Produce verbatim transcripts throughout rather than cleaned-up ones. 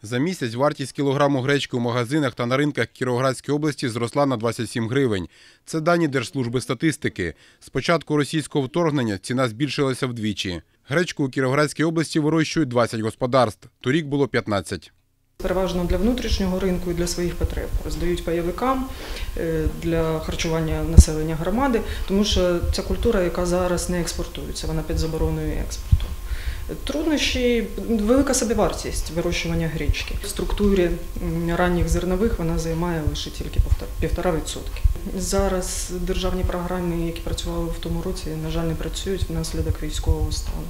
За місяць вартість кілограму гречки у магазинах та на ринках Кіровоградської області зросла на двадцять сім гривень. Це дані Держслужби статистики. З початку російського вторгнення ціна збільшилася вдвічі. Гречку у Кіровоградській області вирощують двадцять господарств. Торік було п'ятнадцять. Переважно для внутрішнього ринку і для своїх потреб. Роздають пайовикам для харчування населення громади, тому що ця культура, яка зараз не експортується, вона під забороною експорту. Труднощі – велика собівартість вирощування гречки. В структурі ранніх зернових вона займає лише тільки півтора відсотки. Зараз державні програми, які працювали в тому році, на жаль, не працюють внаслідок військового стану.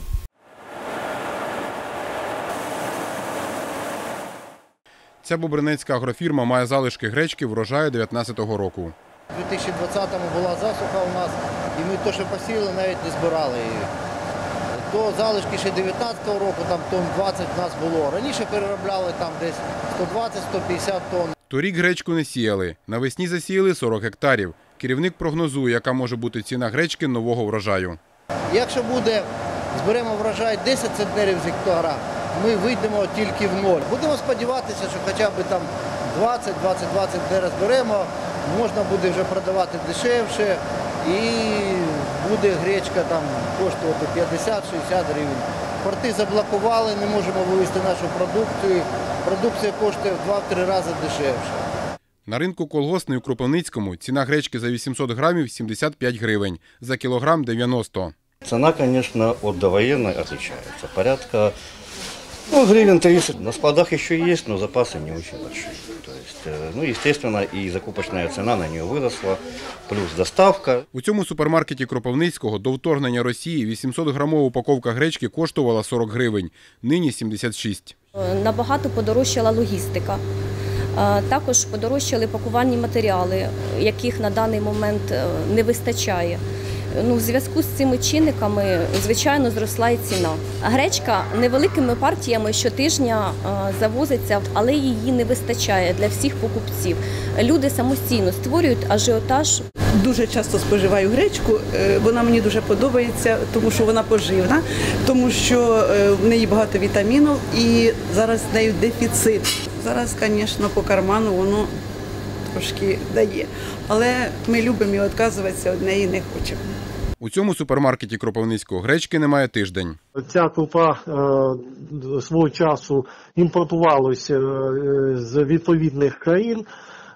Ця бобринецька агрофірма має залишки гречки врожаю дев'ятнадцятого року. У дві тисячі двадцятому була засуха у нас, і ми те, що посіяли, навіть не збирали її. До залишки ще дев'ятнадцятого року, там тонн двадцять у нас було. Раніше переробляли там десь сто двадцять - сто п'ятдесят тонн. Торік гречку не сіяли. Навесні засіяли сорок гектарів. Керівник прогнозує, яка може бути ціна гречки нового врожаю. Якщо буде, зберемо врожай десять центнерів з гектара, ми вийдемо тільки в ноль. Будемо сподіватися, що хоча б там двадцять - двадцять два центнери зберемо, можна буде вже продавати дешевше і буде гречка там коштувати п'ятдесят - шістдесят гривень. Порти заблокували, не можемо вивезти нашу продукцію. Продукція коштує в два-три рази дешевше. На ринку колгоспний у Кропивницькому ціна гречки за вісімсот грамів – сімдесят п'ять гривень, за кілограм – дев'яносто. Цена, конечно, от довоенной отличается. Порядка ну, гривен тридцать. На складах еще есть, но запасы не очень большие. То есть, ну, естественно, и закупочная цена на нее выросла, плюс доставка. У цьому супермаркеті Кропивницького до вторгнення Росії вісімсотграмова упаковка гречки коштувала сорок гривень, нині – сімдесят шість. Набагато подорожчала логістика. Також подорожчали пакувальні матеріали, яких на даний момент не вистачає. Ну, в зв'язку з цими чинниками, звичайно, зросла і ціна. Гречка невеликими партіями щотижня завозиться, але її не вистачає для всіх покупців. Люди самостійно створюють ажіотаж. Дуже часто споживаю гречку, вона мені дуже подобається, тому що вона поживна, тому що в неї багато вітамінів і зараз з нею дефіцит. Зараз, звісно, по карману воно трошки дає, але ми любимо і відказуватися від неї не хочемо. У цьому супермаркеті Кропивницького гречки немає тиждень. Ця крупа е, свого часу імпортувалася е, з відповідних країн.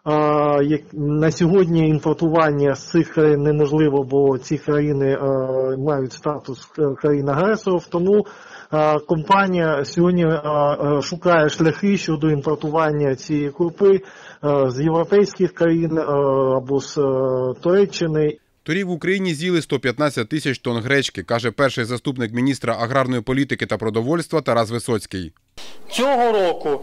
Е, на сьогодні імпортування з цих країн неможливо, бо ці країни е, мають статус країн-агресорів, тому е, компанія сьогодні е, шукає шляхи щодо імпортування цієї крупи е, з європейських країн е, або з е, Туреччини. Торік в Україні з'їли сто п'ятнадцять тисяч тонн гречки, каже перший заступник міністра аграрної політики та продовольства Тарас Висоцький. Цього року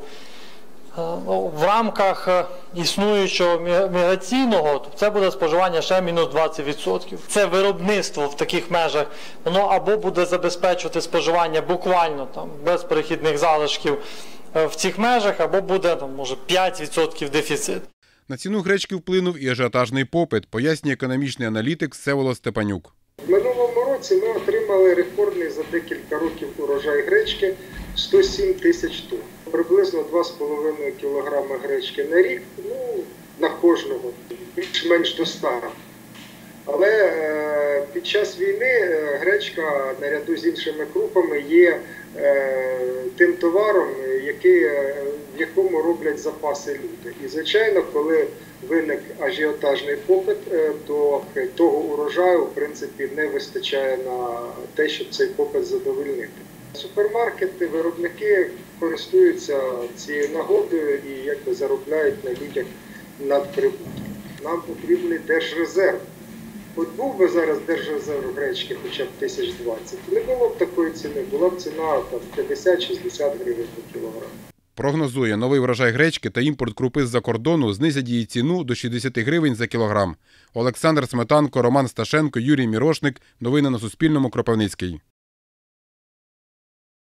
в рамках існуючого міграційного це буде споживання ще мінус двадцять відсотків. Це виробництво в таких межах, воно або буде забезпечувати споживання буквально там без перехідних залишків в цих межах, або буде там, може, п'ять відсотків дефіцит. На ціну гречки вплинув і ажіотажний попит, пояснює економічний аналітик Всеволод Степанюк. В минулому році ми отримали рекордний за декілька років урожай гречки – сто сім тисяч тонн. Приблизно два з половиною кілограми гречки на рік, ну, на кожного, більш-менш до ста. Але е, під час війни гречка наряду з іншими крупами є е, тим товаром, який, е, в якому роблять запаси люди. І, звичайно, коли виник ажіотажний попит, е, то того урожаю, в принципі, не вистачає на те, щоб цей попит задовольнити. Супермаркети, виробники користуються цією нагодою і якби заробляють на людях надприбутки. Нам потрібний держрезерв. От був би зараз держрезерв гречки хоча б тисяч двадцять, не було б такої ціни, була б ціна п'ятдесят - шістдесят гривень на кілограм. Прогнозує, новий врожай гречки та імпорт крупи з-за кордону знизять її ціну до шістдесят гривень за кілограм. Олександр Сметанко, Роман Сташенко, Юрій Мірошник. Новини на Суспільному. Кропивницький.